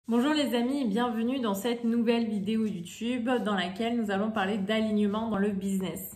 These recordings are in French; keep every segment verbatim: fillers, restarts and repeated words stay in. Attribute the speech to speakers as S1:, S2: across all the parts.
S1: Bonjour les amis et bienvenue dans cette nouvelle vidéo YouTube dans laquelle nous allons parler d'alignement dans le business.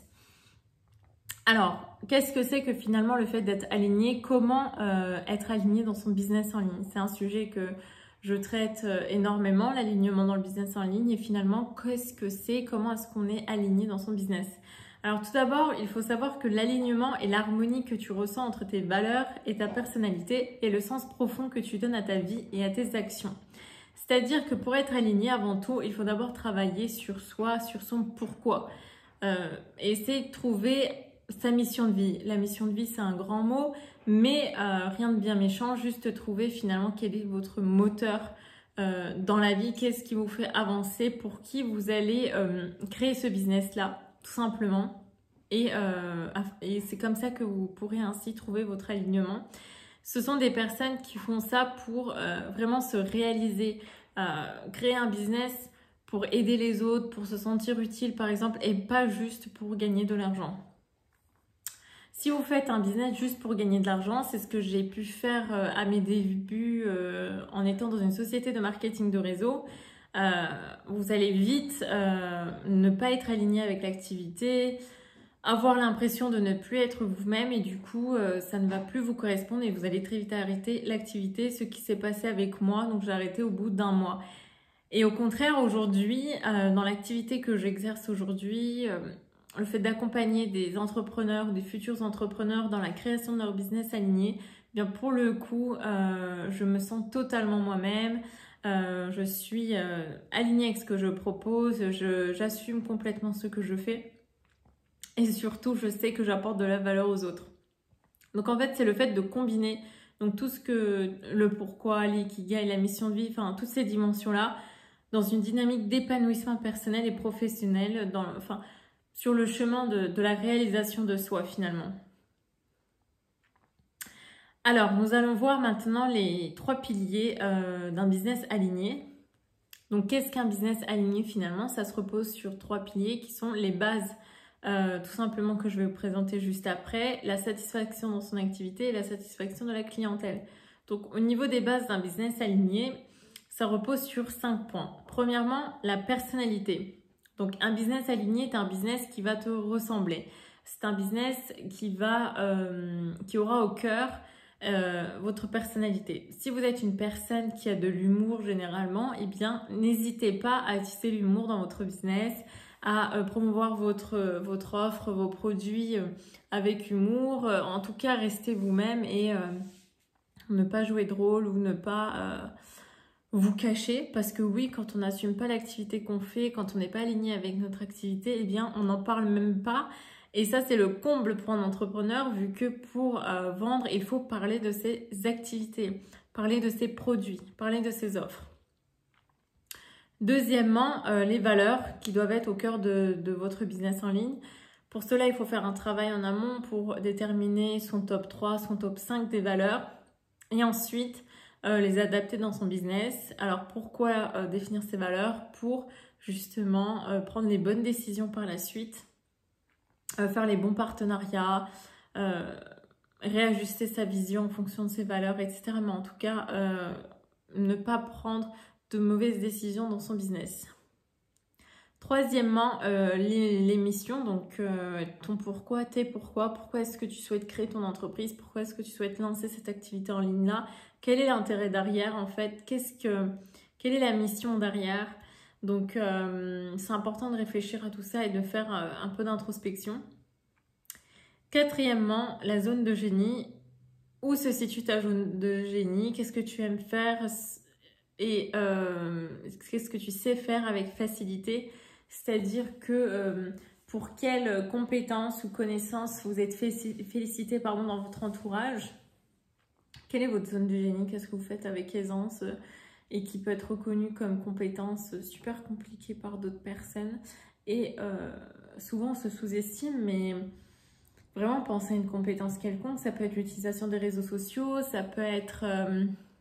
S1: Alors, qu'est-ce que c'est que finalement le fait d'être aligné? Comment euh, être aligné dans son business en ligne? C'est un sujet que je traite euh, énormément, l'alignement dans le business en ligne, et finalement, qu'est-ce que c'est? Comment est-ce qu'on est aligné dans son business? Alors tout d'abord, il faut savoir que l'alignement est l'harmonie que tu ressens entre tes valeurs et ta personnalité et le sens profond que tu donnes à ta vie et à tes actions. C'est-à-dire que pour être aligné, avant tout, il faut d'abord travailler sur soi, sur son pourquoi. Euh, et essayer de trouver sa mission de vie. La mission de vie, c'est un grand mot, mais euh, rien de bien méchant, juste trouver finalement quel est votre moteur euh, dans la vie, qu'est-ce qui vous fait avancer, pour qui vous allez euh, créer ce business-là, tout simplement. Et, euh, et c'est comme ça que vous pourrez ainsi trouver votre alignement. Ce sont des personnes qui font ça pour euh, vraiment se réaliser, euh, créer un business pour aider les autres, pour se sentir utile par exemple, et pas juste pour gagner de l'argent. Si vous faites un business juste pour gagner de l'argent, c'est ce que j'ai pu faire euh, à mes débuts euh, en étant dans une société de marketing de réseau. Euh, vous allez vite euh, ne pas être aligné avec l'activité, avoir l'impression de ne plus être vous-même et du coup euh, ça ne va plus vous correspondre et vous allez très vite arrêter l'activité, ce qui s'est passé avec moi. Donc j'ai arrêté au bout d'un mois. Et au contraire, aujourd'hui, euh, dans l'activité que j'exerce aujourd'hui, euh, le fait d'accompagner des entrepreneurs ou des futurs entrepreneurs dans la création de leur business aligné, eh bien pour le coup euh, je me sens totalement moi-même. Euh, je suis euh, alignée avec ce que je propose, je, j'assume complètement ce que je fais. Et surtout, je sais que j'apporte de la valeur aux autres. Donc en fait, c'est le fait de combiner donc tout ce que le pourquoi, l'ikigai, la mission de vie, enfin toutes ces dimensions-là, dans une dynamique d'épanouissement personnel et professionnel, dans, enfin, sur le chemin de, de la réalisation de soi finalement. Alors, nous allons voir maintenant les trois piliers euh, d'un business aligné. Donc, qu'est-ce qu'un business aligné finalement? Ça se repose sur trois piliers qui sont les bases Euh, tout simplement que je vais vous présenter juste après, la satisfaction dans son activité et la satisfaction de la clientèle. Donc au niveau des bases d'un business aligné, ça repose sur cinq points. Premièrement, la personnalité. Donc un business aligné est un business qui va te ressembler. C'est un business qui, va, euh, qui aura au cœur euh, votre personnalité. Si vous êtes une personne qui a de l'humour généralement, eh bien n'hésitez pas à utiliser l'humour dans votre business, à promouvoir votre, votre offre, vos produits avec humour. En tout cas, restez vous-même et euh, ne pas jouer de rôle ou ne pas euh, vous cacher. Parce que oui, quand on n'assume pas l'activité qu'on fait, quand on n'est pas aligné avec notre activité, eh bien, on n'en parle même pas. Et ça, c'est le comble pour un entrepreneur, vu que pour euh, vendre, il faut parler de ses activités, parler de ses produits, parler de ses offres. Deuxièmement, euh, les valeurs qui doivent être au cœur de, de votre business en ligne. Pour cela, il faut faire un travail en amont pour déterminer son top trois, son top cinq des valeurs et ensuite euh, les adapter dans son business. Alors pourquoi euh, définir ces valeurs? Pour justement euh, prendre les bonnes décisions par la suite, euh, faire les bons partenariats, euh, réajuster sa vision en fonction de ses valeurs, et cetera. Mais en tout cas, euh, ne pas prendre de mauvaises décisions dans son business. Troisièmement, euh, les, les missions, donc euh, ton pourquoi, tes pourquoi, pourquoi est-ce que tu souhaites créer ton entreprise, pourquoi est-ce que tu souhaites lancer cette activité en ligne-là, quel est l'intérêt derrière en fait, qu'est-ce que, quelle est la mission derrière. Donc euh, c'est important de réfléchir à tout ça et de faire euh, un peu d'introspection. Quatrièmement, la zone de génie. Où se situe ta zone de génie? Qu'est-ce que tu aimes faire? Et euh, qu'est-ce que tu sais faire avec facilité? C'est-à-dire que euh, pour quelles compétences ou connaissances vous êtes félicité pardon, dans votre entourage? Quelle est votre zone de génie? Qu'est-ce que vous faites avec aisance et qui peut être reconnue comme compétence super compliquée par d'autres personnes? Et euh, souvent on se sous-estime, mais vraiment penser à une compétence quelconque. Ça peut être l'utilisation des réseaux sociaux, ça peut être... Euh,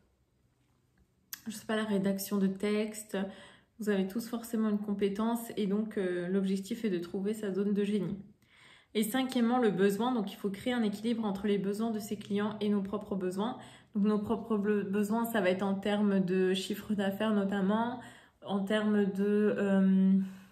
S1: je sais pas, la rédaction de texte. Vous avez tous forcément une compétence et donc euh, l'objectif est de trouver sa zone de génie. Et cinquièmement, le besoin. Donc il faut créer un équilibre entre les besoins de ses clients et nos propres besoins. Donc, nos propres besoins, ça va être en termes de chiffre d'affaires notamment, en termes de, euh,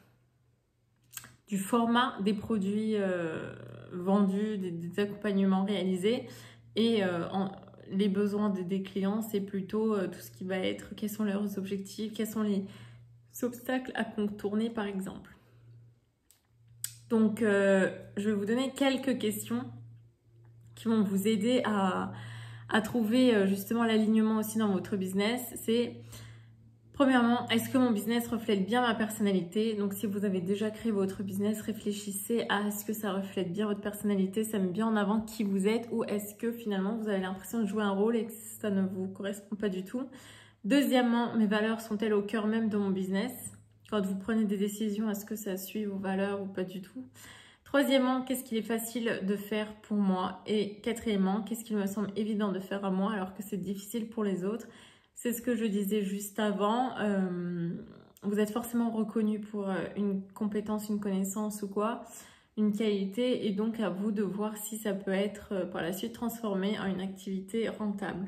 S1: du format des produits euh, vendus, des, des accompagnements réalisés. Et euh, en, les besoins des, des clients, c'est plutôt euh, tout ce qui va être quels sont leurs objectifs, quels sont les obstacles à contourner par exemple. Donc, euh, je vais vous donner quelques questions qui vont vous aider à, à trouver euh, justement l'alignement aussi dans votre business. C'est, premièrement, est-ce que mon business reflète bien ma personnalité? Donc, si vous avez déjà créé votre business, réfléchissez à est-ce que ça reflète bien votre personnalité, ça met bien en avant qui vous êtes, ou est-ce que finalement vous avez l'impression de jouer un rôle et que ça ne vous correspond pas du tout. Deuxièmement, mes valeurs sont-elles au cœur même de mon business? Quand vous prenez des décisions, est-ce que ça suit vos valeurs ou pas du tout? Troisièmement, qu'est-ce qu'il est facile de faire pour moi? Et quatrièmement, qu'est-ce qu'il me semble évident de faire à moi alors que c'est difficile pour les autres? C'est ce que je disais juste avant. Euh, vous êtes forcément reconnu pour une compétence, une connaissance ou quoi, une qualité, et donc à vous de voir si ça peut être par la suite transformé en une activité rentable.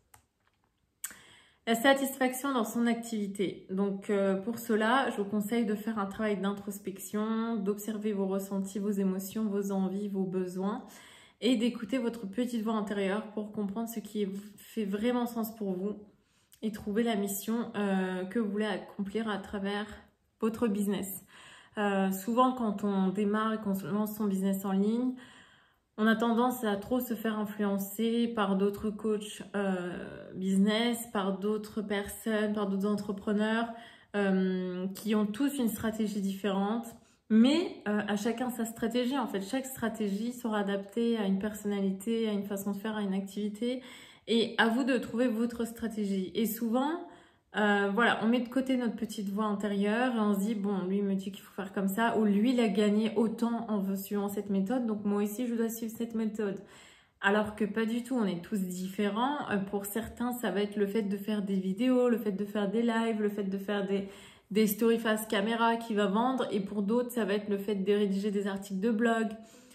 S1: La satisfaction dans son activité. Donc euh, pour cela, je vous conseille de faire un travail d'introspection, d'observer vos ressentis, vos émotions, vos envies, vos besoins et d'écouter votre petite voix intérieure pour comprendre ce qui fait vraiment sens pour vous et trouver la mission euh, que vous voulez accomplir à travers votre business. Euh, souvent quand on démarre et qu'on lance son business en ligne, on a tendance à trop se faire influencer par d'autres coachs euh, business, par d'autres personnes, par d'autres entrepreneurs euh, qui ont tous une stratégie différente. Mais euh, à chacun sa stratégie. En fait, chaque stratégie sera adaptée à une personnalité, à une façon de faire, à une activité. Et à vous de trouver votre stratégie. Et souvent, euh, voilà, on met de côté notre petite voix intérieure et on se dit, bon, lui il me dit qu'il faut faire comme ça, ou lui il a gagné autant en suivant cette méthode, donc moi aussi je dois suivre cette méthode. Alors que pas du tout, on est tous différents. Pour certains, ça va être le fait de faire des vidéos, le fait de faire des lives, le fait de faire des, des stories face caméra qui va vendre, et pour d'autres, ça va être le fait de rédiger des articles de blog,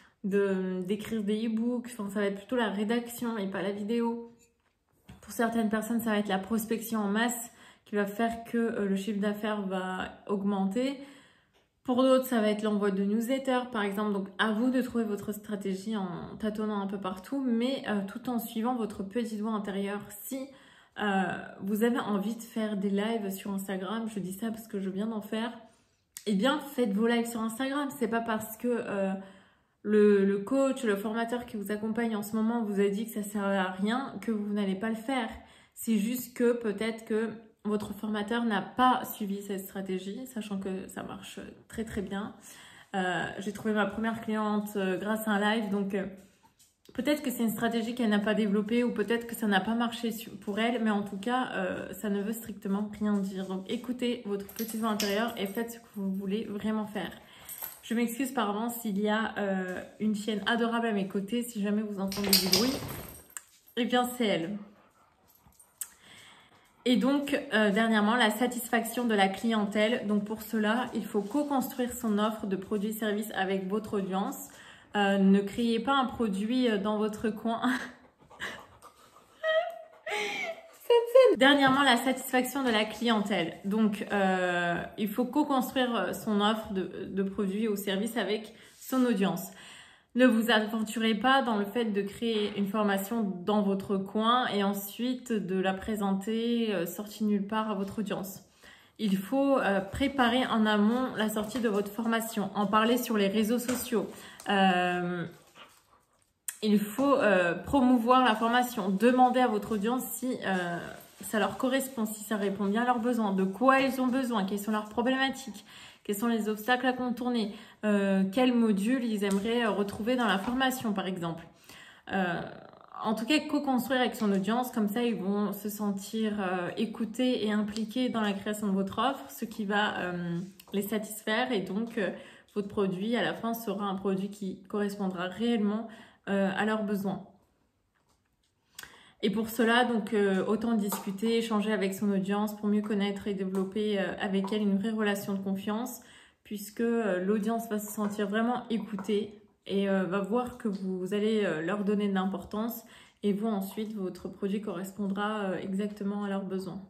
S1: de, d'écrire des e-books, enfin ça va être plutôt la rédaction et pas la vidéo. Pour certaines personnes, ça va être la prospection en masse, qui va faire que euh, le chiffre d'affaires va augmenter. Pour d'autres, ça va être l'envoi de newsletters, par exemple. Donc, à vous de trouver votre stratégie en tâtonnant un peu partout, mais euh, tout en suivant votre petite voix intérieure. Si euh, vous avez envie de faire des lives sur Instagram, je dis ça parce que je viens d'en faire, eh bien, faites vos lives sur Instagram. C'est pas parce que euh, le, le coach, le formateur qui vous accompagne en ce moment vous a dit que ça servait à rien, que vous n'allez pas le faire. C'est juste que peut-être que votre formateur n'a pas suivi cette stratégie, sachant que ça marche très très bien. Euh, j'ai trouvé ma première cliente euh, grâce à un live, donc euh, peut-être que c'est une stratégie qu'elle n'a pas développée ou peut-être que ça n'a pas marché pour elle, mais en tout cas, euh, ça ne veut strictement rien dire. Donc écoutez votre petite voix intérieure et faites ce que vous voulez vraiment faire. Je m'excuse par avance s'il y a euh, une chienne adorable à mes côtés, si jamais vous entendez du bruit, eh bien c'est elle. Et donc, euh, dernièrement, la satisfaction de la clientèle. Donc, pour cela, il faut co-construire son offre de produits et services avec votre audience. Euh, ne créez pas un produit dans votre coin. Dernièrement, la satisfaction de la clientèle. Donc, euh, il faut co-construire son offre de, de produits ou services avec son audience. Ne vous aventurez pas dans le fait de créer une formation dans votre coin et ensuite de la présenter euh, sortie nulle part à votre audience. Il faut euh, préparer en amont la sortie de votre formation, en parler sur les réseaux sociaux. Euh, il faut euh, promouvoir la formation, demander à votre audience si euh, ça leur correspond, si ça répond bien à leurs besoins, de quoi ils ont besoin, quelles sont leurs problématiques. Quels sont les obstacles à contourner, euh, quels modules ils aimeraient retrouver dans la formation par exemple. Euh, en tout cas, co-construire avec son audience, comme ça ils vont se sentir euh, écoutés et impliqués dans la création de votre offre, ce qui va euh, les satisfaire et donc euh, votre produit à la fin sera un produit qui correspondra réellement euh, à leurs besoins. Et pour cela, donc, euh, autant discuter, échanger avec son audience pour mieux connaître et développer euh, avec elle une vraie relation de confiance, puisque euh, l'audience va se sentir vraiment écoutée et euh, va voir que vous allez euh, leur donner de l'importance et vous ensuite votre produit correspondra exactement à leurs besoins.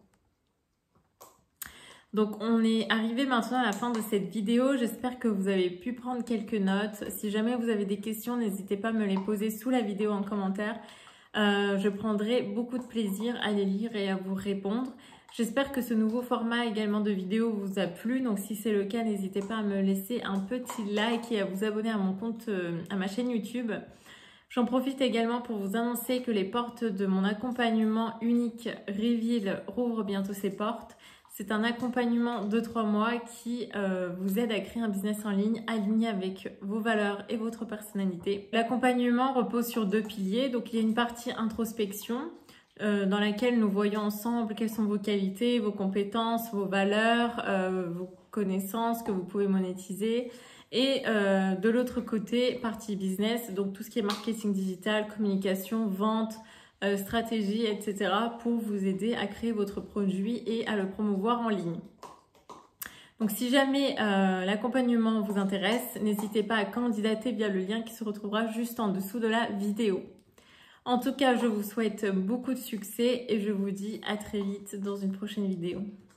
S1: Donc on est arrivé maintenant à la fin de cette vidéo, j'espère que vous avez pu prendre quelques notes. Si jamais vous avez des questions, n'hésitez pas à me les poser sous la vidéo en commentaire. Euh, je prendrai beaucoup de plaisir à les lire et à vous répondre. J'espère que ce nouveau format également de vidéo vous a plu. Donc si c'est le cas, n'hésitez pas à me laisser un petit like et à vous abonner à mon compte, euh, à ma chaîne YouTube. J'en profite également pour vous annoncer que les portes de mon accompagnement unique Reveal rouvrent bientôt ses portes. C'est un accompagnement de trois mois qui euh, vous aide à créer un business en ligne aligné avec vos valeurs et votre personnalité. L'accompagnement repose sur deux piliers. Donc, il y a une partie introspection euh, dans laquelle nous voyons ensemble quelles sont vos qualités, vos compétences, vos valeurs, euh, vos connaissances que vous pouvez monétiser. Et euh, de l'autre côté, partie business, donc tout ce qui est marketing digital, communication, vente, Euh, stratégie, et cetera pour vous aider à créer votre produit et à le promouvoir en ligne. Donc si jamais euh, l'accompagnement vous intéresse, n'hésitez pas à candidater via le lien qui se retrouvera juste en dessous de la vidéo. En tout cas, je vous souhaite beaucoup de succès et je vous dis à très vite dans une prochaine vidéo.